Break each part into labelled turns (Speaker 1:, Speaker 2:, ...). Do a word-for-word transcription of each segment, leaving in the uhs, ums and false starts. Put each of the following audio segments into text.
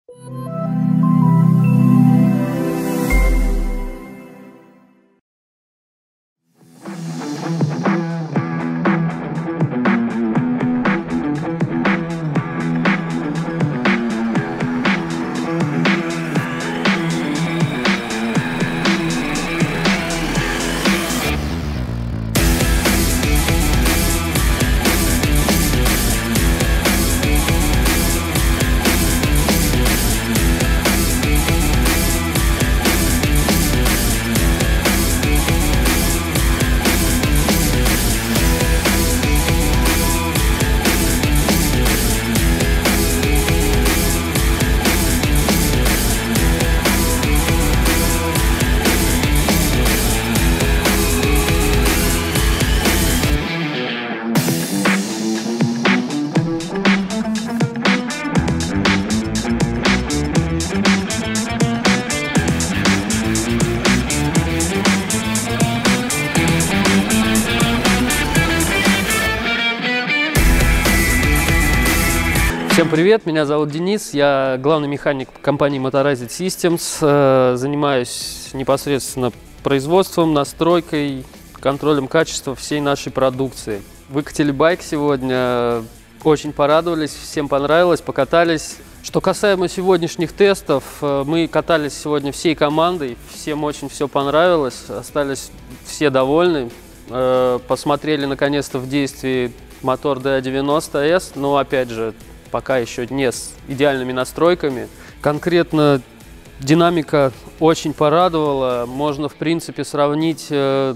Speaker 1: Всем привет, меня зовут Денис, я главный механик компании Motorized Systems, занимаюсь непосредственно производством, настройкой, контролем качества всей нашей продукции. Выкатили байк сегодня, очень порадовались, всем понравилось, покатались. Что касаемо сегодняшних тестов, мы катались сегодня всей командой, всем очень все понравилось, остались все довольны. Посмотрели наконец-то в действии мотор ди эй девяносто эс, но опять же, пока еще не с идеальными настройками. Конкретно динамика очень порадовала. Можно, в принципе, сравнить э,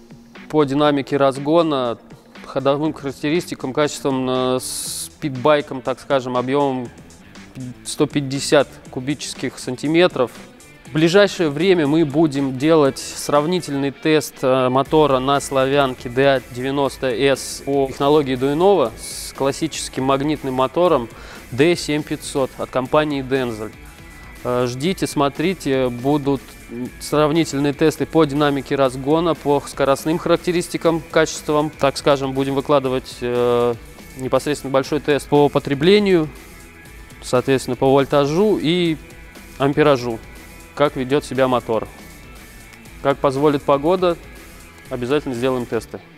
Speaker 1: по динамике разгона, ходовым характеристикам, качеством э, с питбайком, так скажем, объемом сто пятьдесят кубических сантиметров. В ближайшее время мы будем делать сравнительный тест э, мотора на славянке ди эй девяносто эс по технологии Дуинова с классическим магнитным мотором ди семь пятьсот от компании Denzel. Э, ждите, смотрите, будут сравнительные тесты по динамике разгона, по скоростным характеристикам, качествам. Так скажем, будем выкладывать э, непосредственно большой тест по потреблению, соответственно, по вольтажу и амперажу. Как ведет себя мотор. Как позволит погода, обязательно сделаем тесты.